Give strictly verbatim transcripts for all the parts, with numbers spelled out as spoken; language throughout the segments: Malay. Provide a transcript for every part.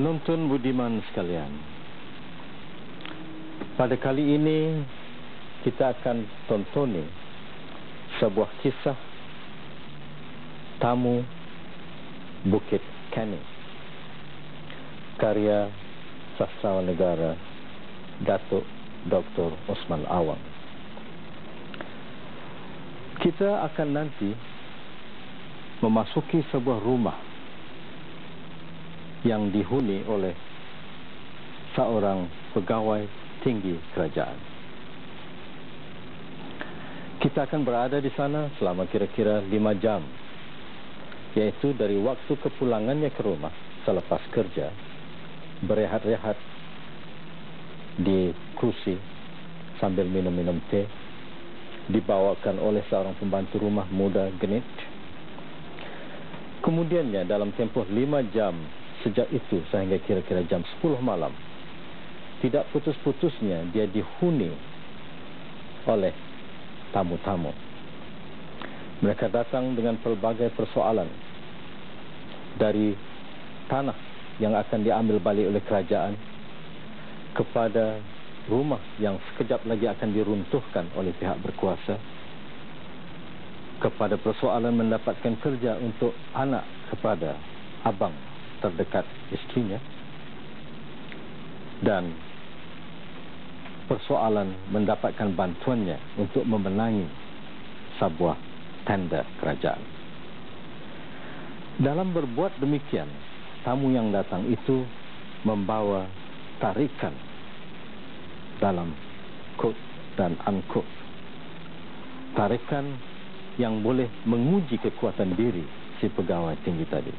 Penonton budiman sekalian, pada kali ini kita akan tontoni sebuah kisah Tamu Bukit Canning, karya sastrawan negara Datuk Doktor Osman Awang. Kita akan nanti memasuki sebuah rumah yang dihuni oleh seorang pegawai tinggi kerajaan. Kita akan berada di sana selama kira-kira lima jam, yaitu dari waktu kepulangannya ke rumah selepas kerja, berehat-rehat di kursi sambil minum-minum teh, dibawakan oleh seorang pembantu rumah muda genit. Kemudiannya dalam tempoh lima jam sejak itu sehingga kira-kira jam sepuluh malam, tidak putus-putusnya dia dihuni oleh tamu-tamu. Mereka datang dengan pelbagai persoalan, dari tanah yang akan diambil balik oleh kerajaan, kepada rumah yang sekejap lagi akan diruntuhkan oleh pihak berkuasa, kepada persoalan mendapatkan kerja untuk anak kepada abang terdekat istrinya, dan persoalan mendapatkan bantuannya untuk memenangi sebuah tender kerajaan. Dalam berbuat demikian, tamu yang datang itu membawa tarikan dalam quote dan unquote, tarikan yang boleh menguji kekuatan diri si pegawai tinggi tadi.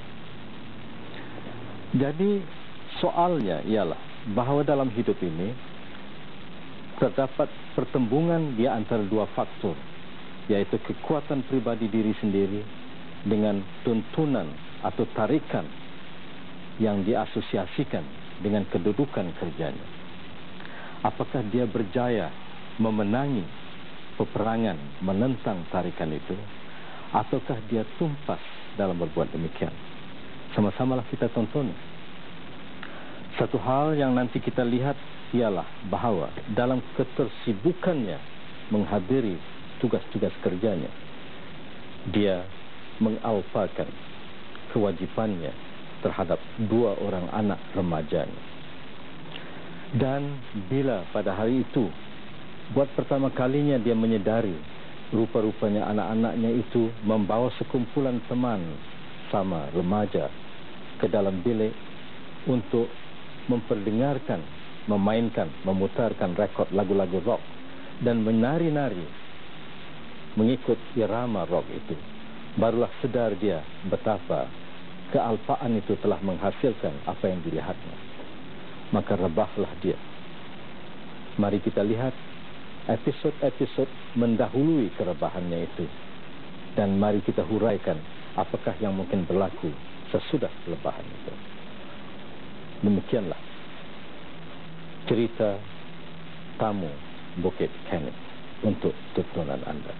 Jadi soalnya ialah bahawa dalam hidup ini terdapat pertembungan di antara dua faktor, yaitu kekuatan pribadi diri sendiri dengan tuntunan atau tarikan yang diasosiasikan dengan kedudukan kerjanya. Apakah dia berjaya memenangi peperangan menentang tarikan itu, ataukah dia tumpas dalam berbuat demikian? Sama-samalah kita tonton. Satu hal yang nanti kita lihat ialah bahawa dalam ketersibukannya menghadiri tugas-tugas kerjanya, dia mengalpakan kewajipannya terhadap dua orang anak remajanya. Dan bila pada hari itu, buat pertama kalinya dia menyedari rupa-rupanya anak-anaknya itu membawa sekumpulan teman sama remaja ke dalam bilik untuk memperdengarkan, memainkan, memutarkan rekod lagu-lagu rock dan menari-nari mengikut irama rock itu, barulah sedar dia betapa kealpaan itu telah menghasilkan apa yang dilihatnya. Maka rebahlah dia. Mari kita lihat episod-episod mendahului kerebahannya itu, dan mari kita huraikan apakah yang mungkin berlaku sesudah lebahan itu. Demikianlah cerita Tamu Bukit Canning untuk tontonan anda.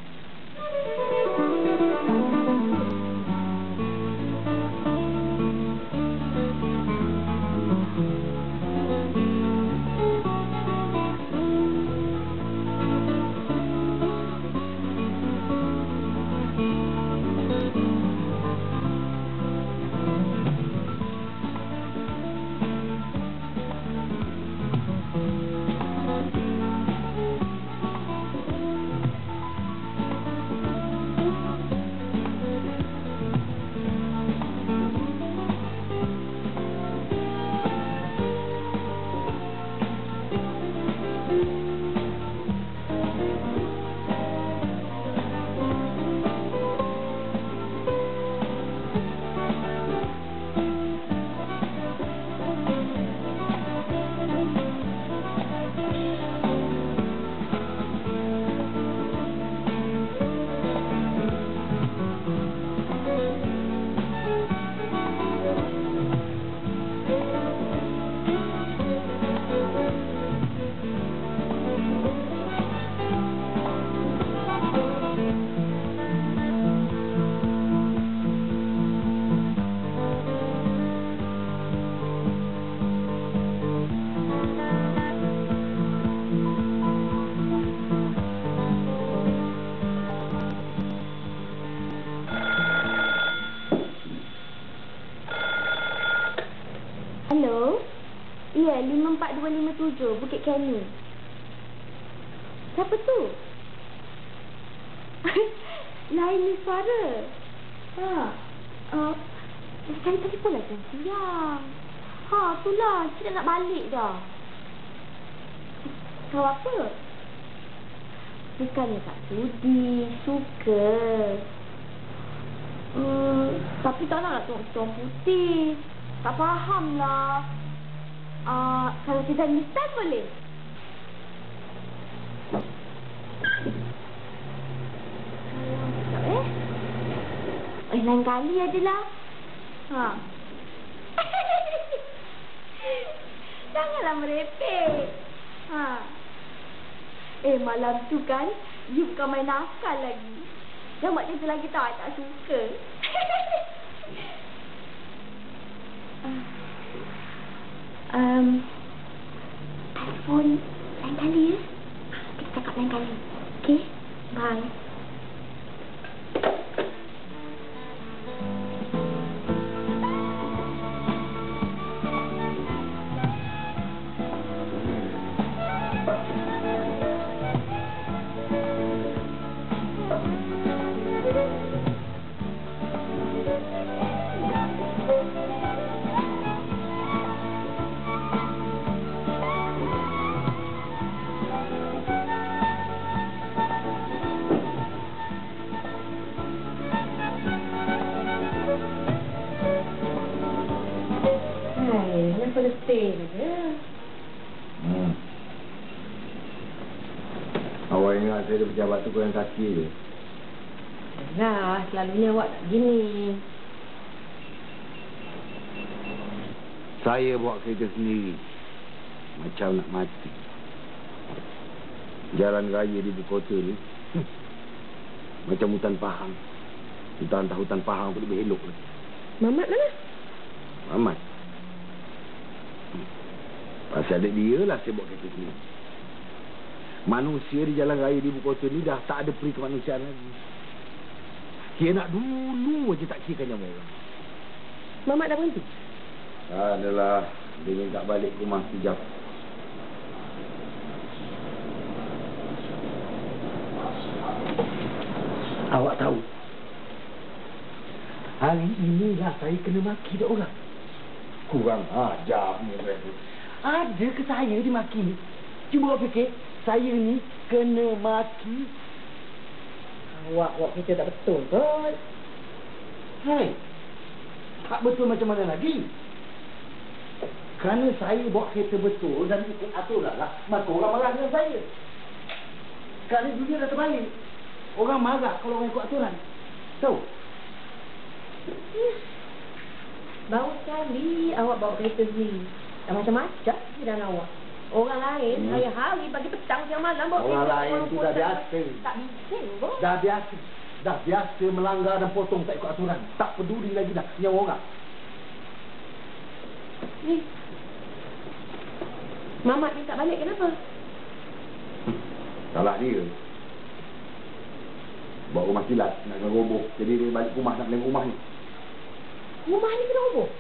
Perak dua lima tujuh, Bukit Kenu. Siapa tu? Lain ni suara. Ha. Uh, cari telefon lah jam siang. Ha, itulah. Kita nak balik dah. Kau apa? Bukannya tak sudi. Suka. Hmm, tapi tak nak tengok tuan putih. Tak faham lah. Uh, kalau kita misal boleh? Eh? Eh, lain kali adalah. Ha. Janganlah merepek. Ha. Eh, malam tu kan, you bukan main nakal lagi. Jangan buat macam tu lagi tau, I tak suka. uh, um, telefon lain kali ya. Kita cakap lain kali. Okay? Bye. Hmm. Awak ingat saya ada pejabat tu kurang kaki je? Yalah, selalunya awak tak gini. Saya bawa kereta sendiri. Macam nak mati. Jalan raya di ibu kota ni hmm. macam hutan Pahang. Hutan tak hutan Pahang pun lebih elok lagi. Mamat mana? Mamat? Pasal ada dia lah saya bawa kereta sini. Manusia di jalan raya di ibu kota ni dah tak ada peri kemanusiaan lagi. Dia nak dulu aja tak kirakan nyawa orang. Mamat dah berhenti? Ah, adalah. Dia ni tak balik ke rumah sekejap. Awak tahu, hari inilah saya kena maki dah orang. Kurang ajar ni mereka. Ada ke saya dimaki? Cuba awak fikir, saya ni kena maki. Awak awak kita tak betul kot. Hai, tak betul macam mana lagi? Kerana saya bawa kereta betul dan ikut aturan lah, maka orang marah dengan saya. Sekarang dunia dah terbalik. Orang marah kalau orang ikut aturan. Tahu? Baru sekali awak bawa kereta sendiri. Dah macam-macam dan awak. Orang lain, hmm. hari-hari, pagi petang, siang malam bawa orang kereta. Orang lain tu dah biasa. Tak bising pun. Dah biasa. Dah biasa melanggar dan potong tak ikut aturan. Tak peduli lagi dah nyawa orang. Ni. Mamat ni tak balik kenapa? Hmm. Salah dia. Bawa rumah kilat, nak kena roboh. Jadi dia balik rumah, nak beli rumah ni. Rumah ni kena roboh?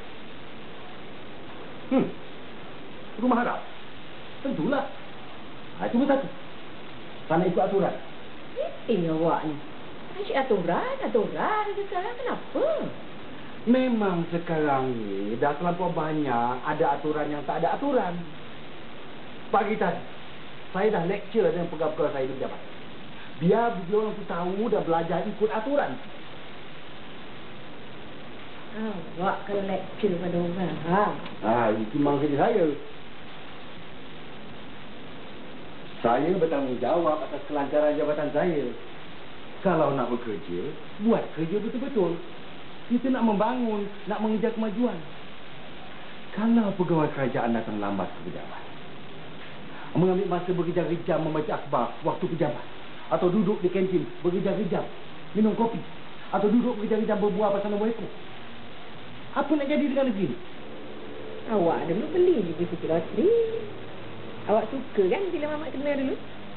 Hmm. Rumah harap. Tentulah. Ha, itu satu. Tak nak ikut aturan. Eh, awak ni. Asyik aturan, aturan sekarang. Kenapa? Memang sekarang ni dah terlampau banyak ada aturan yang tak ada aturan. Pagi tadi, saya dah lecture dengan pegawai-pegawai saya di pejabat. Biar dia orang tu tahu dan belajar ikut aturan. Awak kalau lecture pada orang. Ha. Ah, itu memang kerja saya. Saya bertanggungjawab atas kelancaran jabatan saya. Kalau nak bekerja, buat kerja betul-betul. Kita nak membangun, nak mengejar kemajuan. Kalau pegawai kerajaan datang lambat ke pejabat, mengambil masa berjam-jam membaca akhbar waktu pejabat, atau duduk di kantin berjam-jam minum kopi, atau duduk berjam-jam berbual pasal nombor ekor, apa nak jadi dengan negeri? Awak dulu beli juga sikit loteri. Awak suka kan bila Mamat kena dulu?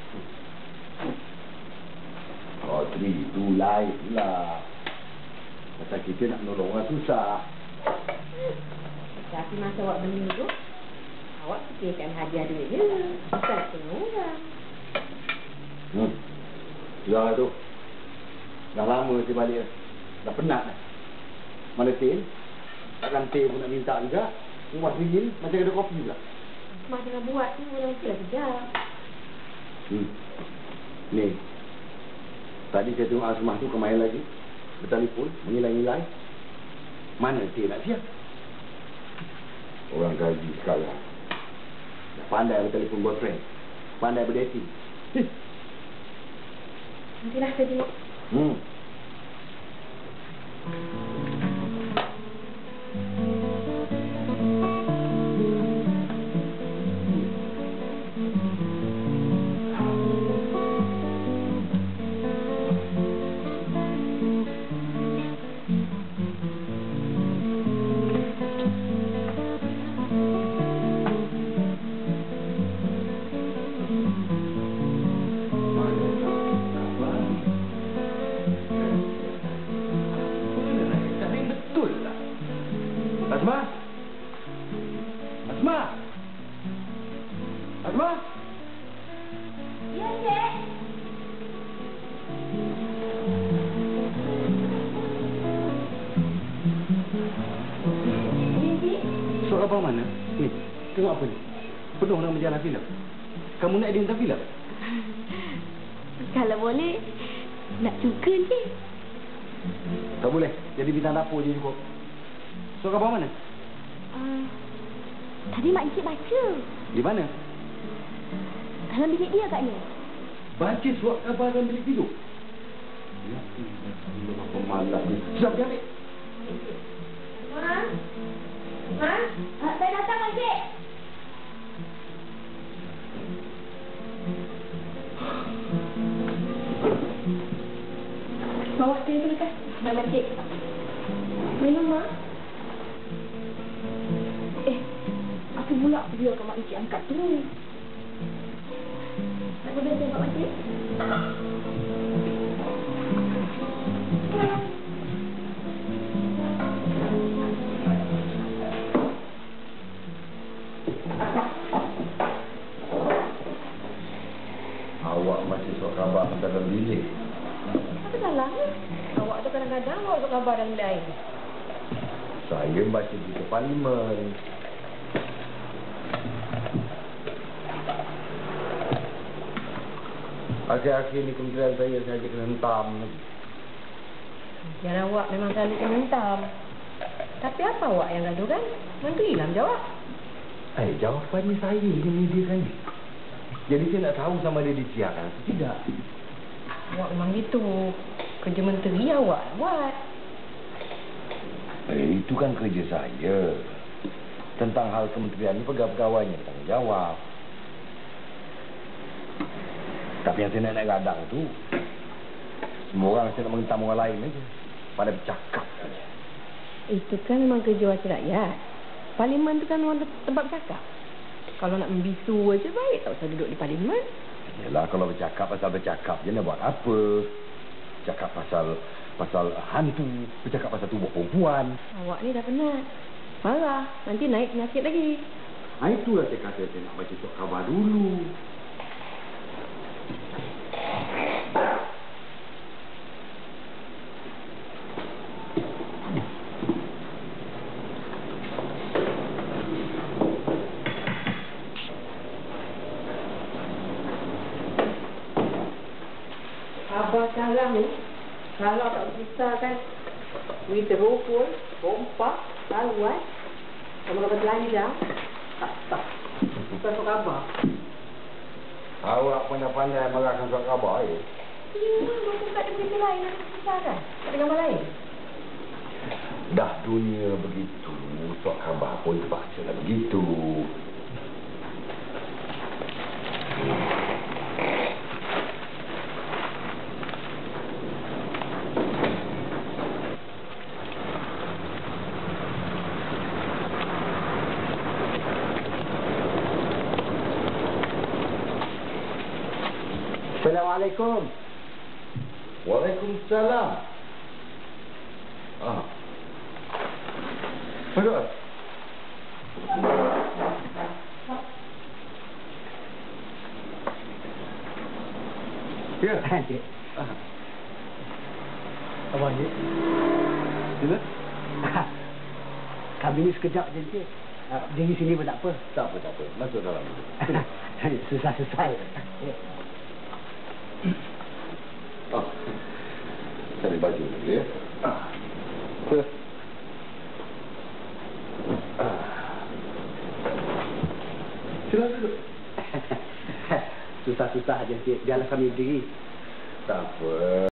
Loteri itu lain lah. Pasal kita nak menolong orang susah. Tapi masa awak beli tu, Awak fikirkan hadiah duit je. Bukan tengok orang. Hmm. Sudah tu. Dah lama saya balik. Dah penat dah. Mana teh? Takkan teh pun nak minta juga. Rumah dingin macam ada kopi pula. Asmah tengah buat tu yang mestilah kejap. Hmm. Ni. Tadi saya tengok Asmah tu kemarin lagi. Bertelefon, mengilai-ngilai. Mana teh nak siap? Orang gaji sekarang. Dah pandai bertelefon boyfriend. Pandai berdating. Eh. Nantilah saya tengok. Hmm. Asmah? Asmah? Asmah? Ya, Cik. Surat abang mana? Ni, tengok apa ni? Penuh dengan majalah filem. Kamu nak edit tentang filem? Kalau boleh, nak suka, Cik. Tak boleh. Jadi bintang dapur je cukup. Surat abang mana? Uh, tadi mak Encik baca. Di mana? Dalam bilik dia agaknya. Baca surat khabar dalam bilik tidur? Ya, Allah, apa malas ni. Sudah pergi ambil. Ma? Ma? Uh, saya datang, Mak Cik. Bawa teh tu lekas. Mak Cik. Minum, Mak. Eh, apa pula biarkan Mak Encik angkat tu? Tak boleh tengok Mak Cik? Awak masih surat khabar dalam bilik. Apa salahnya? Awak tu kadang-kadang awak surat khabar dalam bilik air. Saya baca di parlimen. Akhir-akhir ni kementerian saya saja kena hentam. Yang awak memang selalu kena hentam. Tapi apa awak yang gaduh kan? Menteri lah jawab. Eh, jawapan ni saya yang menyediakan ni. Jadi saya nak tahu sama dia disiarkan atau tidak. Awak memang gitu. Kerja menteri awak buat. Eh, itu kan kerja saya. Tentang hal kementerian ni pegawai-pegawainya bertanggung jawab. Tapi yang saya nak nak gadang tu, semua orang mesti nak menghentam orang lain aja. Pada bercakap saja. Itu kan memang kerja wakil rakyat. Parlimen tu kan orang tempat bercakap. Kalau nak membisu aja baik tak usah duduk di parlimen. Yalah, kalau bercakap pasal bercakap je nak buat apa? Bercakap pasal pasal hantu, bercakap pasal tubuh perempuan. Awak ni dah penat. Marah, nanti naik penyakit lagi. Ha, itulah saya kata saya nak baca surat khabar dulu. Abah sekarang ni, kalau tak berkisahkan berita rukun, rompak, haluan, sama kalau belanja, tak tak. Bukan surat khabar. Awak pandai-pandai marahkan surat khabar ya? Ya, macam tak ada berita lain yang berkisahkan. Tak ada gambar lain. Dah dunia begitu, surat khabar pun terpaksa lah begitu. Assalamualaikum. Waalaikumsalam. Ah. Bagus. Ya. Cik. Apa Cik? Sila. Kami ni sekejap je Cik. Uh, diri sini pun tak apa. Tak apa, tak apa. Masuk dalam dulu. Susah-susah. Oh. Cari baju dulu ya. Ah. Sila. Ah. Sila duduk. Susah-susah je Cik. Biarlah kami berdiri. Tak apa.